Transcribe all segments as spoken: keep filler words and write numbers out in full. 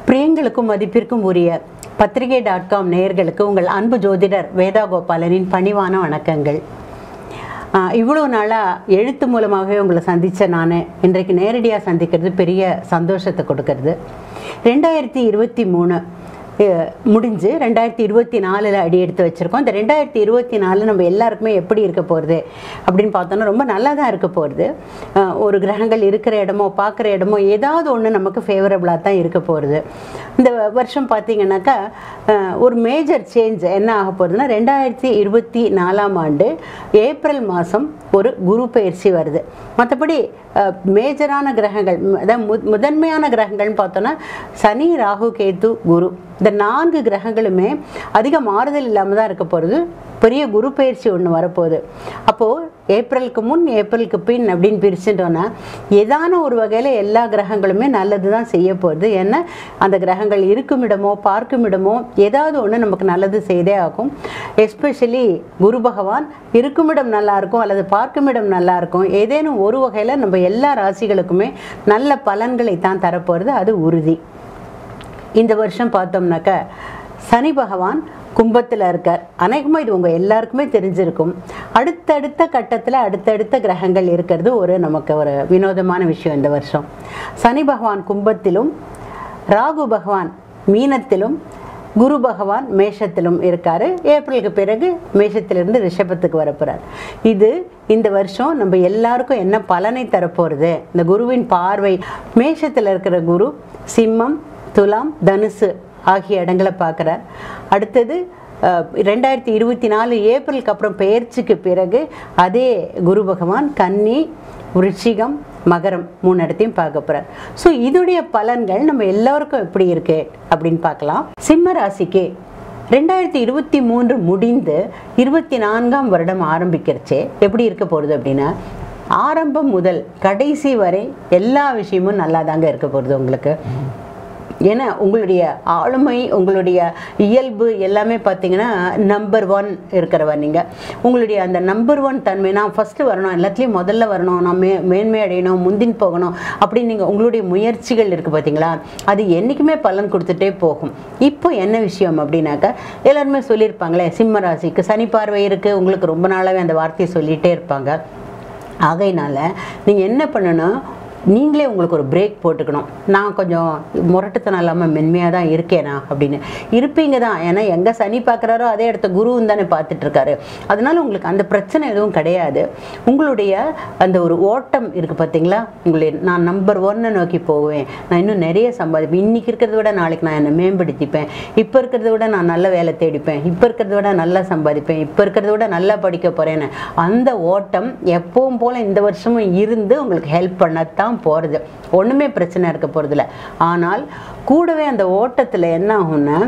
பிரியங்களுக்கும் மதிப்பிற்கும் உரிய பத்திரிகை டாட் காம் நேயர்களுக்கு உங்கள் அன்பு ஜோதிடர் வேதா கோபாலனின் பணிவான வணக்கங்கள். இவ்வளோ நாளாக எழுத்து மூலமாகவே உங்களை சந்தித்த நான் இன்றைக்கு நேரடியாக சந்திக்கிறது பெரிய சந்தோஷத்தை கொடுக்கறது. ரெண்டாயிரத்தி இருபத்தி மூணு முடிஞ்சு ரெண்டாயிரத்தி இருபத்தி நாலில் அடி எடுத்து வச்சுருக்கோம். இந்த ரெண்டாயிரத்தி இருபத்தி நாலு நம்ம எல்லாருக்குமே எப்படி இருக்க போகிறது அப்படின்னு பார்த்தோன்னா ரொம்ப நல்லா தான் இருக்க போகிறது. ஒரு கிரகங்கள் இருக்கிற இடமோ பார்க்குற இடமோ ஏதாவது ஒன்று நமக்கு ஃபேவரபுளாக தான் இருக்க போகிறது. இந்த வருஷம் பார்த்திங்கனாக்கா ஒரு மேஜர் சேஞ்ச் என்ன ஆக போகிறதுனா, ரெண்டாயிரத்தி இருபத்தி நாலாம் ஆண்டு ஏப்ரல் மாதம் ஒரு குரு பயிற்சி வருது. மற்றபடி மேஜரான கிரகங்கள், அதாவது மு முதன்மையான கிரகங்கள்னு பார்த்தோன்னா சனி, ராகு, கேது, குரு, இந்த நான்கு கிரகங்களுமே அதிக மாறுதல் இல்லாமல் தான் இருக்க போகிறது. பெரிய குரு பயிற்சி ஒன்று வரப்போகுது. அப்போது ஏப்ரலுக்கு முன் ஏப்ரலுக்கு பின் அப்படின்னு பிரிச்சுட்டோன்னா ஏதான ஒரு வகையில் எல்லா கிரகங்களுமே நல்லது தான் செய்ய போகுது. ஏன்னா அந்த கிரகங்கள் இருக்கும் இடமோ பார்க்கும் இடமோ ஏதாவது ஒன்று நமக்கு நல்லது செய்தே ஆகும். எஸ்பெஷலி குரு பகவான் இருக்கும் இடம் நல்லாயிருக்கும் அல்லது பார்க்கும் இடம் நல்லாயிருக்கும். ஏதேனும் ஒரு வகையில் நம்ம எல்லா ராசிகளுக்குமே நல்ல பலன்களை தான் தரப்போகிறது, அது உறுதி. இந்த வருஷம் பார்த்தோம்னாக்கா சனி பகவான் கும்பத்தில் இருக்கார். அநேகமாக இது உங்கள் எல்லாருக்குமே தெரிஞ்சிருக்கும். அடுத்தடுத்த கட்டத்தில் அடுத்தடுத்த கிரகங்கள் இருக்கிறது ஒரு நமக்கு ஒரு வினோதமான விஷயம். இந்த வருஷம் சனி பகவான் கும்பத்திலும், ராகு பகவான் மீனத்திலும், குரு பகவான் மேஷத்திலும் இருக்கார். ஏப்ரலுக்கு பிறகு மேஷத்திலிருந்து ரிஷபத்துக்கு வரப்போகிறார். இது இந்த வருஷம் நம்ம எல்லாருக்கும் என்ன பலனை தரப்போகிறது? இந்த குருவின் பார்வை மேஷத்தில் இருக்கிற குரு சிம்மம், துலாம், தனுசு ஆகிய இடங்களை பார்க்குறார். அடுத்தது ரெண்டாயிரத்தி இருபத்தி நாலு ஏப்ரலுக்கு அப்புறம் பெயர்ச்சிக்கு பிறகு அதே குரு பகவான் கன்னி, விருச்சிகம், மகரம் மூணு இடத்தையும் பார்க்க போகிறார். ஸோ இதோடைய பலன்கள் நம்ம எல்லாருக்கும் எப்படி இருக்கு அப்படின்னு பார்க்கலாம். சிம்ம ராசிக்கு ரெண்டாயிரத்தி இருபத்தி மூன்று முடிந்து இருபத்தி நான்காம் வருடம் ஆரம்பிக்கிறச்சே எப்படி இருக்க போகிறது அப்படின்னா, ஆரம்பம் முதல் கடைசி வரை எல்லா விஷயமும் நல்லா தாங்க இருக்க போகிறது உங்களுக்கு. ஏன்னா உங்களுடைய ஆளுமை, உங்களுடைய இயல்பு எல்லாமே பார்த்தீங்கன்னா நம்பர் ஒன் இருக்கிறவ நீங்கள். உங்களுடைய அந்த நம்பர் ஒன் தன்மை, நான் ஃபஸ்ட்டு வரணும், எல்லாத்துலேயும் முதல்ல வரணும், நான் மே மேன்மை அடையணும், முந்தின் போகணும் அப்படின்னு நீங்கள் உங்களுடைய முயற்சிகள் இருக்குது பார்த்தீங்களா, அது என்றைக்குமே பலன் கொடுத்துட்டே போகும். இப்போ என்ன விஷயம் அப்படின்னாக்கா, எல்லாருமே சொல்லியிருப்பாங்களே சிம்ம ராசிக்கு சனி பார்வை இருக்குது, உங்களுக்கு ரொம்ப நாளாகவே அந்த வார்த்தையை சொல்லிகிட்டே இருப்பாங்க. ஆகையினால நீங்கள் என்ன பண்ணணும், நீங்களே உங்களுக்கு ஒரு பிரேக் போட்டுக்கணும். நான் கொஞ்சம் முரட்டுத்தனம் இல்லாமல் மென்மையாக தான் இருக்கேனா அப்படின்னு இருப்பீங்க தான். ஏன்னா எங்கே சனி பார்க்குறாரோ அதே இடத்த குருவும் தானே பார்த்துட்ருக்காரு. அதனால உங்களுக்கு அந்த பிரச்சனை எதுவும் கிடையாது. உங்களுடைய அந்த ஒரு ஓட்டம் இருக்குது பார்த்தீங்களா, உங்களுடைய நான் நம்பர் ஒன்னை நோக்கி போவேன், நான் இன்னும் நிறைய சம்பாதிப்பேன், இன்றைக்கி இருக்கிறத விட நாளைக்கு நான் என்னை மேம்படுத்திப்பேன், இப்போ இருக்கிறத விட நான் நல்ல வேலை தேடிப்பேன், இப்போ இருக்கிறத விட நல்லா சம்பாதிப்பேன், இப்போ இருக்கிறத விட நல்லா படிக்க போகிறேன்னு அந்த ஓட்டம் எப்பவும் போல் இந்த வருஷமும் இருந்து உங்களுக்கு ஹெல்ப் பண்ணத்தான் போகிறது. ஒன்றுமே பிரச்சனை இருக்க போகிறதில்ல. ஆனால் கூடவே அந்த ஓட்டத்தில் என்ன ஆகும்னா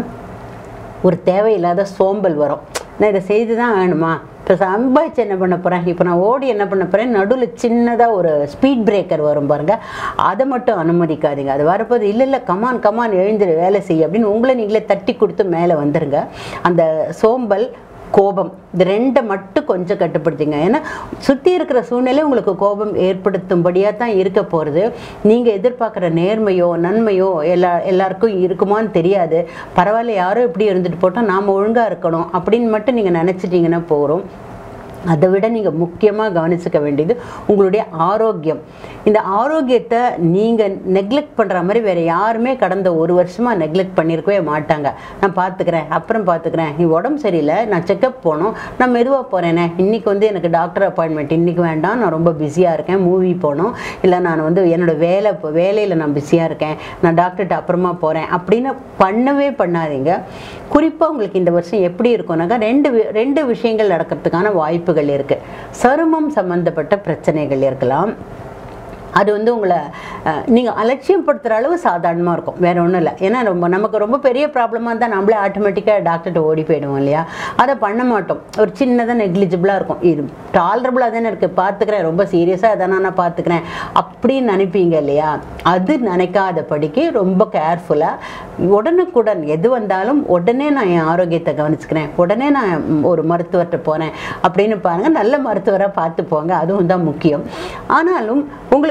ஒரு தேவையில்லாத சோம்பல் வரும். நான் இதை செய்து தான் வேணுமா, இப்போ சம்பாதிச்சு என்ன பண்ண போகிறேன், இப்போ நான் ஓடி என்ன பண்ண போகிறேன், நடுவில் சின்னதாக ஒரு ஸ்பீட் பிரேக்கர் வரும் பாருங்கள், அதை மட்டும் அனுமதிக்காதீங்க. அது வரப்போது இல்லை இல்லை கமான் கமான் எழுந்துரு வேலை செய்ய அப்படின்னு உங்களை நீங்களே தட்டி கொடுத்து மேலே வந்துடுங்க. அந்த சோம்பல், கோபம் இது ரெண்டை மட்டும் கொஞ்சம் கட்டுப்படுத்திங்க. ஏன்னா சுற்றி இருக்கிற சூழ்நிலை உங்களுக்கு கோபம் ஏற்படுத்தும்படியாக தான் இருக்க போகிறது. நீங்கள் எதிர்பார்க்குற நேர்மையோ நன்மையோ எல்லா எல்லாருக்கும் இருக்குமான்னு தெரியாது. பரவாயில்ல, யாரோ இப்படி இருந்துட்டு போட்டோம், நாம் ஒழுங்காக இருக்கணும் அப்படின்னு மட்டும் நீங்கள் நினச்சிட்டிங்கன்னா போகிறோம். அதை விட நீங்கள் முக்கியமாக கவனிச்சுக்க வேண்டியது உங்களுடைய ஆரோக்கியம். இந்த ஆரோக்கியத்தை நீங்கள் நெக்லெக்ட் பண்ணுற மாதிரி வேறு யாருமே கடந்த ஒரு வருஷமாக நெக்லெக்ட் பண்ணியிருக்கவே மாட்டாங்க. நான் பார்த்துக்கிறேன், அப்புறம் பார்த்துக்கிறேன், நீ உடம்பு சரியில்லை, நான் செக்கப் போகணும், நான் மெதுவாக போகிறேனே, இன்றைக்கி வந்து எனக்கு டாக்டர் அப்பாயின்மெண்ட் இன்றைக்கி வேண்டாம், நான் ரொம்ப பிஸியாக இருக்கேன், மூவி போகணும், இல்லை நான் வந்து என்னோடய வேலை இப்போ வேலையில் நான் பிஸியாக இருக்கேன், நான் டாக்டர்கிட்ட அப்புறமா போகிறேன் அப்படின்னு பண்ணவே பண்ணாதீங்க. குறிப்பாக உங்களுக்கு இந்த வருஷம் எப்படி இருக்கும்னாக்கா ரெண்டு ரெண்டு விஷயங்கள் நடக்கிறதுக்கான வாய்ப்புகள் இருக்குது. சருமம் சம்மந்தப்பட்ட பிரச்சனைகள் இருக்கலாம். அது வந்து உங்களை நீங்கள் அலட்சியப்படுத்துகிற அளவு சாதாரணமாக இருக்கும், வேறு ஒன்றும் இல்லை. ஏன்னா ரொம்ப நமக்கு ரொம்ப பெரிய ப்ராப்ளமாக இருந்தால் நம்மளே ஆட்டோமேட்டிக்காக டாக்டர்கிட்ட ஓடி போயிடுவோம் இல்லையா. அதை பண்ண மாட்டோம். ஒரு சின்னதாக நெக்லிஜிபிளாக இருக்கும், இது டாலரபுளாக தானே இருக்குது, பார்த்துக்கிறேன், ரொம்ப சீரியஸாக எதனா நான் பார்த்துக்கிறேன் அப்படின்னு நினைப்பீங்க இல்லையா. அது நினைக்காதபடிக்கு ரொம்ப கேர்ஃபுல்லாக உடனுக்குடன் எது வந்தாலும் உடனே நான் என் ஆரோக்கியத்தை கவனிச்சுக்கிறேன், உடனே நான் ஒரு மருத்துவர்கிட்ட போகிறேன் அப்படின்னு பாருங்கள். நல்ல மருத்துவராக பார்த்து போங்க, அதுவும் தான் முக்கியம். ஆனாலும் உங்களுக்கு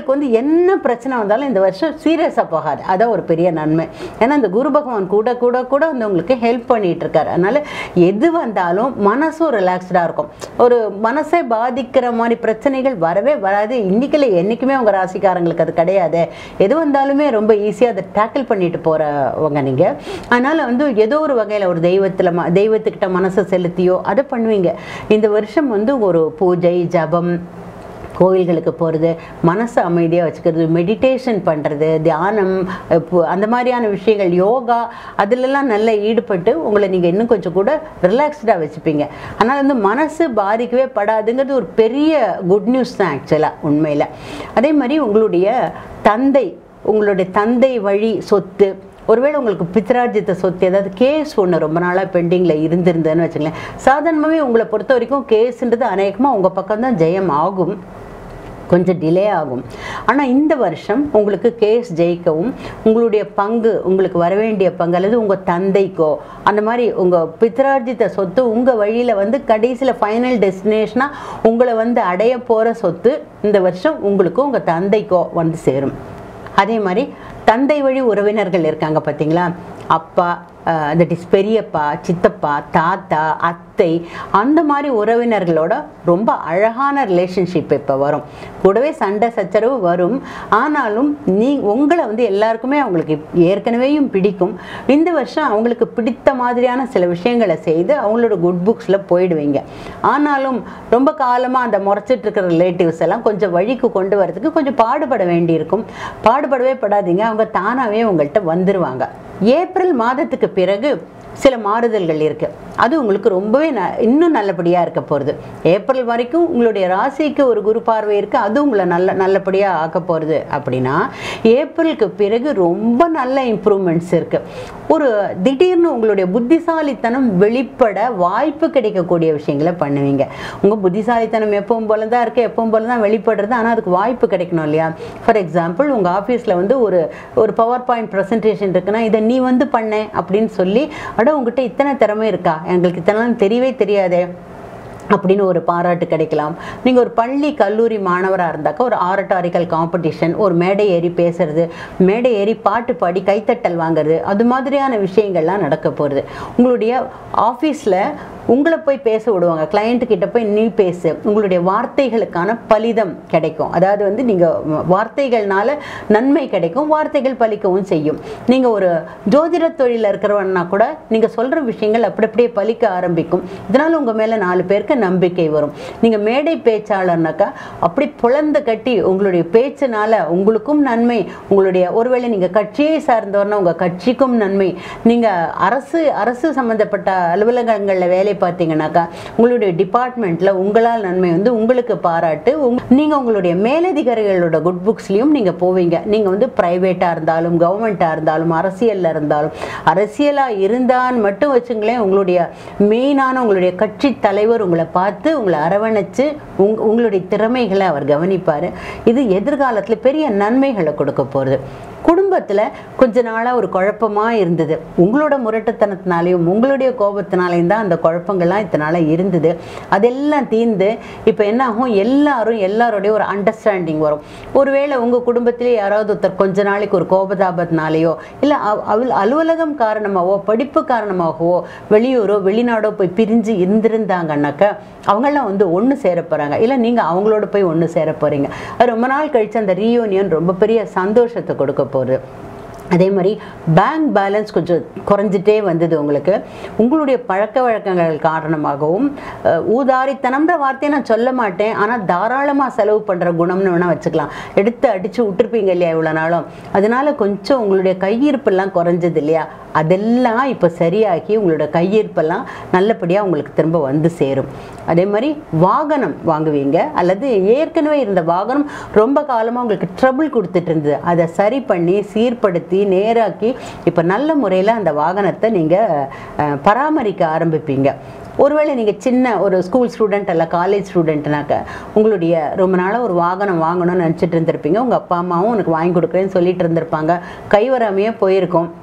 உங்களுக்கு வந்து என்ன பிரச்சனை வந்தாலும் இந்த வருஷம் சீரியஸாக போகாது. அதான் ஒரு பெரிய நன்மை. ஏன்னா இந்த குரு பகவான் கூட கூட கூட வந்து உங்களுக்கு ஹெல்ப் பண்ணிட்டு இருக்காரு. அதனால எது வந்தாலும் மனசும் ரிலாக்ஸ்டாக இருக்கும். ஒரு மனசை பாதிக்கிற மாதிரி பிரச்சனைகள் வரவே வராது. இன்னைக்குல என்றைக்குமே உங்கள் ராசிக்காரங்களுக்கு அது கிடையாது. எது வந்தாலுமே ரொம்ப ஈஸியாக அதை டேக்கிள் பண்ணிட்டு போகிறவங்க நீங்கள். அதனால் வந்து ஏதோ ஒரு வகையில் ஒரு தெய்வத்தில் ம தெய்வத்துக்கிட்ட மனசை செலுத்தியோ அதை பண்ணுவீங்க. இந்த வருஷம் வந்து ஒரு பூஜை, ஜபம், கோவில்களுக்கு போகிறது, மனசை அமைதியாக வச்சுக்கிறது, மெடிடேஷன் பண்ணுறது, தியானம், அந்த மாதிரியான விஷயங்கள், யோகா, அதிலெல்லாம் நல்லா ஈடுபட்டு உங்களை நீங்கள் இன்னும் கொஞ்சம் கூட ரிலாக்ஸ்டாக வச்சுப்பீங்க. அதனால் வந்து மனசு பாதிக்கவே படாதுங்கிறது ஒரு பெரிய குட் நியூஸ் தான் ஆக்சுவலாக உண்மையில். அதே மாதிரி உங்களுடைய தந்தை, உங்களுடைய தந்தை வழி சொத்து, ஒருவேளை உங்களுக்கு பித்ரார்ஜித்த சொத்து ஏதாவது கேஸ் ஒன்று ரொம்ப நாளாக பெண்டிங்கில் இருந்திருந்ததுன்னு வச்சுங்களேன். சாதாரணமாகவே உங்களை பொறுத்த வரைக்கும் கேஸுன்றது அநேகமாக உங்கள் பக்கம்தான் ஜெயம் ஆகும், கொஞ்சம் டிலே ஆகும். ஆனால் இந்த வருஷம் உங்களுக்கு கேஸ் ஜெயிக்கவும், உங்களுடைய பங்கு, உங்களுக்கு வர வேண்டிய பங்கு அல்லது உங்கள் தந்தைக்கோ அந்த மாதிரி உங்கள் பித்ரார்ஜித்த சொத்து உங்கள் வழியில் வந்து கடைசியில் ஃபைனல் டெஸ்டினேஷனாக உங்களை வந்து அடைய போகிற சொத்து இந்த வருஷம் உங்களுக்கும் உங்கள் தந்தைக்கோ வந்து சேரும். அதே மாதிரி தந்தை வழி உறவினர்கள் இருக்காங்க பார்த்தீங்களா, அப்பா, தட் இஸ் பெரியப்பா, சித்தப்பா, தாத்தா, அத்தை, அந்த மாதிரி உறவினர்களோட ரொம்ப அழகான ரிலேஷன்ஷிப் இப்போ வரும். கூடவே சண்டை சச்சரவு வரும். ஆனாலும் நீ உங்களை வந்து எல்லாருக்குமே அவங்களுக்கு ஏற்கனவேயும் பிடிக்கும். இந்த வருஷம் அவங்களுக்கு பிடித்த மாதிரியான சில விஷயங்களை செய்து அவங்களோட குட் புக்ஸில் போயிடுவீங்க. ஆனாலும் ரொம்ப காலமாக அந்த முறைச்சிட்டு இருக்கிற ரிலேட்டிவ்ஸ் எல்லாம் கொஞ்சம் வழிக்கு கொண்டு வரதுக்கு கொஞ்சம் பாடுபட வேண்டியிருக்கும். பாடுபடவே படாதீங்க, அவங்க தானாகவே உங்கள்கிட்ட வந்துடுவாங்க. ஏப்ரல் மாதத்துக்கு பிறகு சில மாறுதல்கள் இருக்குது. அது உங்களுக்கு ரொம்பவே ந இன்னும் நல்லபடியாக இருக்க போகிறது. ஏப்ரல் வரைக்கும் உங்களுடைய ராசிக்கு ஒரு குரு பார்வை இருக்குது, அது உங்களை நல்ல நல்லபடியாக ஆக்க போகிறது. அப்படின்னா ஏப்ரலுக்கு பிறகு ரொம்ப நல்ல இம்ப்ரூவ்மெண்ட்ஸ் இருக்குது. ஒரு திடீர்னு உங்களுடைய புத்திசாலித்தனம் வெளிப்பட வாய்ப்பு கிடைக்கக்கூடிய விஷயங்களை பண்ணுவீங்க. உங்கள் புத்திசாலித்தனம் எப்பவும் போல தான் இருக்குது, எப்பவும் போல தான் வெளிப்படுறது. ஆனால் அதுக்கு வாய்ப்பு கிடைக்கணும் இல்லையா? ஃபார் எக்ஸாம்பிள், உங்கள் ஆஃபீஸில் வந்து ஒரு ஒரு பவர் பாயிண்ட் ப்ரெசன்டேஷன் இருக்குன்னா, இதை நீ வந்து பண்ண அப்படின்னு சொல்லி, அட உங்ககிட்ட இத்தனை திறமை இருக்கா, எங்களுக்கு இத்தனை தெரியவே தெரியாதே அப்படின்னு ஒரு பாராட்டு கிடைக்கலாம். நீங்கள் ஒரு பள்ளி கல்லூரி மாணவராக இருந்தாக்கா ஒரு ஆரட்டாரிக்கல் காம்படிஷன், ஒரு மேடை ஏறி பேசுறது, மேடை ஏறி பாட்டு பாடி கைத்தட்டல் வாங்குறது, அது மாதிரியான விஷயங்கள்லாம் நடக்க போகிறது. உங்களுடைய ஆஃபீஸில் உங்களை போய் பேச விடுவாங்க, கிளையண்ட்டுக்கிட்ட போய் நீ பேசு, உங்களுடைய வார்த்தைகளுக்கான பலிதம் கிடைக்கும். அதாவது வந்து நீங்கள் வார்த்தைகள்னால நன்மை கிடைக்கும், வார்த்தைகள் பலிக்கவும் செய்யும். நீங்கள் ஒரு ஜோதிட தொழிலில் இருக்கிறவன்னா கூட நீங்கள் சொல்கிற விஷயங்கள் அப்படி அப்படியே பலிக்க ஆரம்பிக்கும். இதனால் உங்கள் மேலே நாலு பேருக்கு நம்பிக்கை வரும். நீங்கள் மேடை பேச்சாளர்னாக்கா அப்படி புலந்து கட்டி உங்களுடைய பேச்சினால உங்களுக்கும் நன்மை, உங்களுடைய ஒருவேளை நீங்கள் கட்சியை சார்ந்தவர்னா உங்கள் கட்சிக்கும் நன்மை. நீங்கள் அரசு அரசு சம்மந்தப்பட்ட அலுவலகங்களில் வேலை பார்த்தீங்கன்னாக்கா உங்களுடைய டிபார்ட்மெண்ட்டில் உங்களால் நன்மை வந்து உங்களுக்கு பாராட்டு. நீங்கள் உங்களுடைய மேலதிகாரிகளோட குட் புக்ஸ்லையும் நீங்கள் போவீங்க. நீங்கள் வந்து ப்ரைவேட்டாக இருந்தாலும் கவர்மெண்ட்டாக இருந்தாலும் அரசியலில் இருந்தாலும், அரசியலாக இருந்தான்னு மட்டும் வச்சுங்களேன், உங்களுடைய மெயினான உங்களுடைய கட்சி தலைவர் உங்களை பார்த்து உங்களை அரவணைச்சு உங் உங்களுடைய திறமைகளை அவர் கவனிப்பார். இது எதிர்காலத்தில் பெரிய நன்மைகளை கொடுக்க போகிறது. குடும்பத்தில் கொஞ்ச நாளாக ஒரு குழப்பமாக இருந்தது. உங்களோட முரட்டுத்தனத்தினாலையும் உங்களுடைய கோபத்தினாலையும் தான் அந்த குழப்பங்கள்லாம் இத்தனால இருந்தது. அதெல்லாம் தீர்ந்து இப்போ என்ன ஆகும், எல்லாரும் எல்லாரோடைய ஒரு அண்டர்ஸ்டாண்டிங் வரும். ஒருவேளை உங்கள் குடும்பத்திலே யாராவது ஒருத்தர் கொஞ்ச நாளைக்கு ஒரு கோபதாபத்தினாலேயோ இல்லை அவள் அலுவலகம் காரணமாகவோ படிப்பு காரணமாகவோ வெளியூரோ வெளிநாடோ போய் பிரிஞ்சு இருந்திருந்தாங்கன்னாக்கா அவங்களாம் வந்து ஒன்று சேர போகிறாங்க. இல்லை நீங்கள் அவங்களோட போய் ஒன்று சேர போகிறீங்க. அது ரொம்ப நாள் கழித்து அந்த ரீயூனியன் ரொம்ப பெரிய சந்தோஷத்தை கொடுக்க போகுது. அதே மாதிரி பேங்க் பேலன்ஸ் கொஞ்சம் குறைஞ்சிட்டே வந்தது உங்களுக்கு. உங்களுடைய பழக்க வழக்கங்கள் காரணமாகவும், ஊதாரித்தனம்ன்ற வார்த்தையை நான் சொல்ல மாட்டேன், ஆனால் தாராளமாக செலவு பண்ணுற குணம்னு வேணால் வச்சுக்கலாம். எடுத்து அடித்து விட்டுருப்பீங்க இல்லையா இவ்வளோ நாளும், அதனால கொஞ்சம் உங்களுடைய கையிருப்பெல்லாம் குறைஞ்சது இல்லையா, அதெல்லாம் இப்போ சரியாகி உங்களோட கையிருப்பெல்லாம் நல்லபடியாக உங்களுக்கு திரும்ப வந்து சேரும். அதே மாதிரி வாகனம் வாங்குவீங்க, அல்லது ஏற்கனவே இருந்த வாகனம் ரொம்ப காலமாக உங்களுக்கு ட்ரபிள் கொடுத்துட்டு இருந்தது, அதை சரி பண்ணி சீர்படுத்தி நேராக்கி இப்போ நல்ல முறையில் அந்த வாகனத்தை நீங்கள் பராமரிக்க ஆரம்பிப்பீங்க. ஒருவேளை நீங்கள் சின்ன ஒரு ஸ்கூல் ஸ்டூடெண்ட் அல்ல காலேஜ் ஸ்டூடெண்ட்னாக்க உங்களுடைய ரொம்ப நாளாக ஒரு வாகனம் வாங்கணும்னு நினச்சிட்டு இருந்திருப்பீங்க. உங்கள் அப்பா அம்மாவும் உனக்கு வாங்கி கொடுக்குறேன்னு சொல்லிட்டு இருந்திருப்பாங்க, கைவராமையே போயிருக்கும்.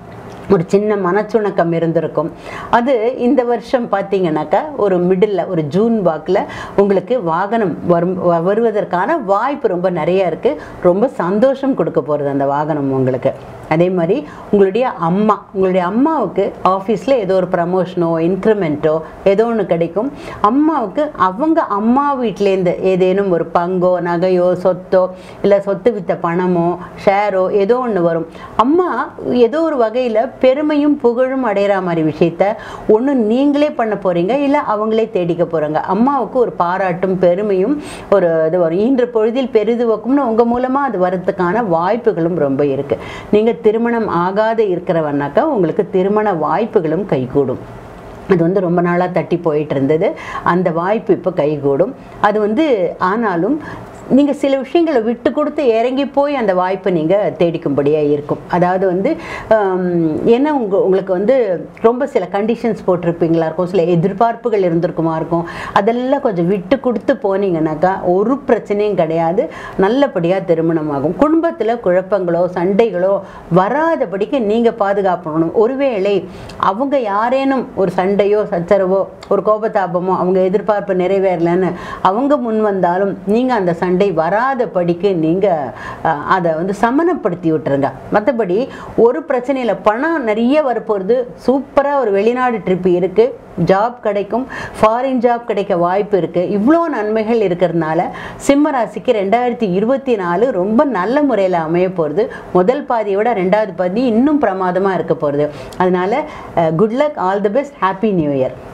ஒரு சின்ன மனச்சுணக்கம் இருந்திருக்கும். அது இந்த வருஷம் பார்த்தீங்கன்னாக்கா ஒரு மிடில் ஒரு ஜூன் வாக்கில் உங்களுக்கு வாகனம் வரும் வருவதற்கான வாய்ப்பு ரொம்ப நிறைய இருக்குது. ரொம்ப சந்தோஷம் கொடுக்க போகிறது அந்த வாகனம் உங்களுக்கு. அதே மாதிரி உங்களுடைய அம்மா உங்களுடைய அம்மாவுக்கு ஆஃபீஸில் ஏதோ ஒரு ப்ரமோஷனோ இன்க்ரிமெண்ட்டோ ஏதோ ஒன்று கிடைக்கும். அம்மாவுக்கு அவங்க அம்மா வீட்டிலேருந்து ஏதேனும் ஒரு பங்கோ நகையோ சொத்தோ இல்லை சொத்து வித்த பணமோ ஷேரோ ஏதோ ஒன்று வரும். அம்மா ஏதோ ஒரு வகையில் பெருமையும் புகழும் அடைகிற மாதிரி விஷயத்த ஒன்று நீங்களே பண்ண போகிறீங்க, இல்லை அவங்களே தேடிக்க போகிறாங்க. அம்மாவுக்கு ஒரு பாராட்டும் பெருமையும் ஒரு இது வரும். இன்று பொழுதில் பெரிதுவக்கும்னு உங்கள் மூலமாக அது வரதுக்கான வாய்ப்புகளும் ரொம்ப இருக்குது. நீங்கள் திருமணம் ஆகாத இருக்கிறவனாக்கா உங்களுக்கு திருமண வாய்ப்புகளும் கைகூடும். அது வந்து ரொம்ப நாளாக தட்டி போயிட்டு இருந்தது, அந்த வாய்ப்பு இப்போ கைகூடும். அது வந்து ஆனாலும் நீங்கள் சில விஷயங்களை விட்டு கொடுத்து இறங்கி போய் அந்த வாய்ப்பை நீங்கள் தேடிக்கும்படியாக இருக்கும். அதாவது வந்து என்ன உங்க உங்களுக்கு வந்து ரொம்ப சில கண்டிஷன்ஸ் போட்டிருப்பீங்களா இருக்கும், சில எதிர்பார்ப்புகள் இருந்திருக்குமா இருக்கும். அதெல்லாம் கொஞ்சம் விட்டு கொடுத்து போனீங்கன்னாக்கா ஒரு பிரச்சனையும் கிடையாது, நல்லபடியாக திருமணம் ஆகும். குடும்பத்தில் குழப்பங்களோ சண்டைகளோ வராதபடிக்கு நீங்கள் பாதுகாக்கணும். ஒருவேளை அவங்க யாரேனும் ஒரு சண்டையோ சச்சரவோ ஒரு கோபதாபமோ அவங்க எதிர்பார்ப்பு நிறைவேறலன்னு அவங்க முன் வந்தாலும் நீங்கள் அந்த சண்டை வராதபடிக்கு நீங்கள் அதை வந்து சமனப்படுத்தி விட்டுருங்க. மற்றபடி ஒரு பிரச்சனையில் பணம் நிறைய வரப்போகிறது. சூப்பராக ஒரு வெளிநாடு ட்ரிப் இருக்குது, ஜாப் கிடைக்கும், ஃபாரின் ஜாப் கிடைக்க வாய்ப்பு இருக்குது. இவ்வளோ நன்மைகள் இருக்கிறதுனால சிம்ம ராசிக்கு ரெண்டாயிரத்தி இருபத்தி நாலு ரொம்ப நல்ல முறையில் அமைய போகிறது. முதல் பாதியை விட ரெண்டாவது பாதி இன்னும் பிரமாதமாக இருக்க போகிறது. அதனால good luck, all the best, happy new year.